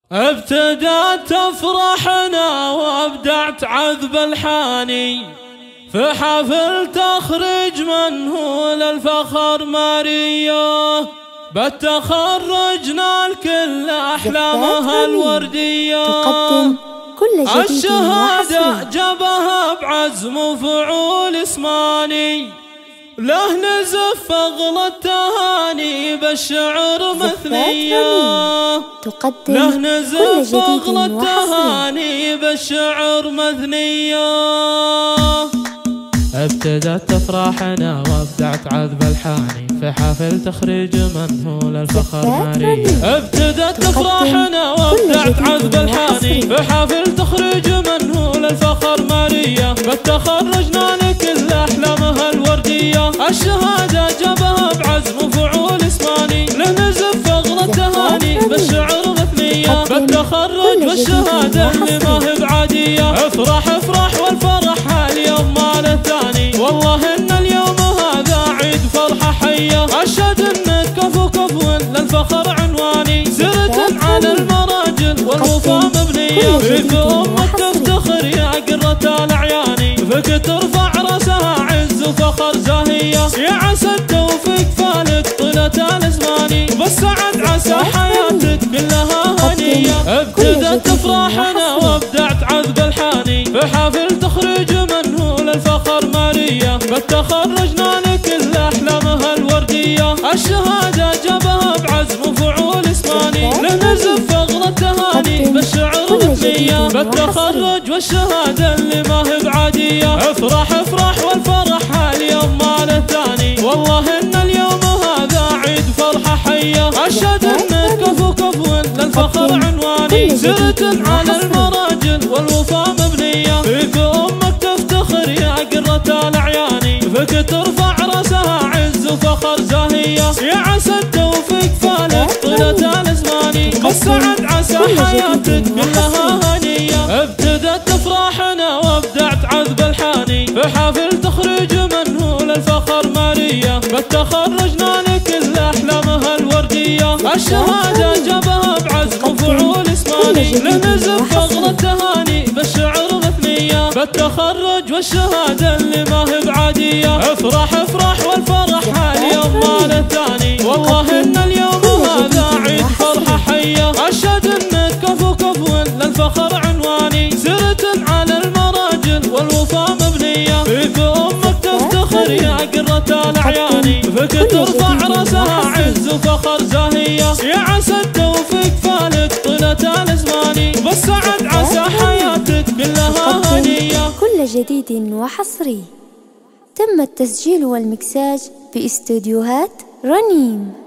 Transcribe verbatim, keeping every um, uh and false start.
ابتدأت تفرحنا وابدعت عذب الحاني في حفل تخرج من هو للفخر ماريا، بتخرجنا الكل أحلامها الوردية. تقدم كل جديد الشهادة جابها بعزم وفعول اسماني، له نزف أغلى التهاني بالشعر مثنية. تقدم له نزف كل أغلى جديد التهاني بالشعر مثنية. ابتدت تفرحنا وابدعت عذب الحاني في حفل تخريج من هو للفخر ماريا. ابتدت تفرحنا وابدعت عذب الحاني في حفل تخريج من هو للفخر ماريا، بتخرجنا لكل احلامها الورديه. الشهاده جابها بعزم وفعول اسماني، لنزف اغلى التهاني بالشعر مثنيه. بالتخرج والشهاده اللي ما هي بعاديه. افرح افرح والفرح هاليوم ما له ثاني، والله ان اليوم هذا عيد فرحه حيه. اشهد انك كفو كفو للفخر عنواني، سرت على المراجل والوفا مبنيه. فيك امك تفتخر يا قرة الاعياني، فيك ترفع راسها عز وفخر زاهيه. يا عسى التوفيق فالك طيلة الازمان، بالسعد عسى حياتك كلها هنيه. ابتدت تفرحنا وابدعت عذب الحاني في حفل تخرج من هو للفخر ماريا، بتخرجنا لكل احلامها الورديه. الشهاده جابها بعزم وفعول اسماني، لنزف اغلى التهاني بالشعر مثنيه. بالتخرج والشهاده اللي ما هي بعاديه. افرح افرح والفرح هاليوم ما له ثاني، والله ان اليوم هذا عيد فرحه حيه. اشهد انك كفو كفو للفخر عنواني، سرت على المراجل والوفا مبنيه. فيك امك تفتخر يا قرة الاعياني، فيك ترفع راسها عز وفخر زاهيه. يا عسى التوفيق فالك طيلة الازمان، بالسعد عسى حياتك كلها هنيه. ابتدت تفرحنا وابدعت عذب الحاني في حفل تخرج من هو للفخر ماريا، بتخرجنا لكل احلامها الورديه. الشهاده جابها بعزم وفعول اسماني، لنزف اغلى التهاني بالشعر مثنيه. بالتخرج والشهاده اللي ما هي بعاديه. افرح افرح والفرح هاليوم ما له ثاني، والله ان اليوم هذا عيد فرحه حيه. اشهد انك كفو كفو للفخر عنواني، سرت على المراجل والوفا مبنيه. فيك امك تفتخر يا قرة الاعياني، فيك ترفع راسها عز وفخر زاهيه. يا عسى التوفيق فالك طيلة الازمان، بالسعد عسى حياتك كلها هنيه. كل جديد وحصري. تم التسجيل والمكساج باستوديوهات رنيم.